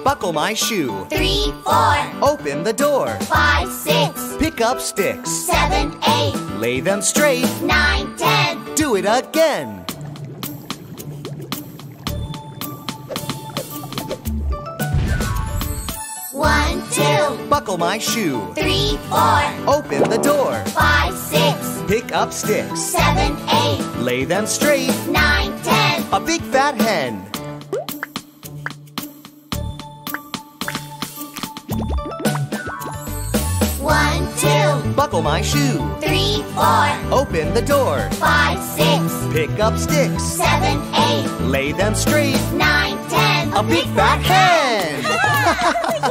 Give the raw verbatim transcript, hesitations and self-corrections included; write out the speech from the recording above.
Buckle my shoe. Three, four. Open the door. Five, six. Pick up sticks. Seven, eight. Lay them straight. Nine, ten. Do it again. One, two. Buckle my shoe. Three, four. Open the door. Five, six. Pick up sticks. Seven, eight. Lay them straight. Nine, ten. A big fat hen. One, two. Buckle my shoe. Three, four. Open the door. Five, six. Pick up sticks. Seven, eight. Lay them straight. Nine, ten. A big fat hen!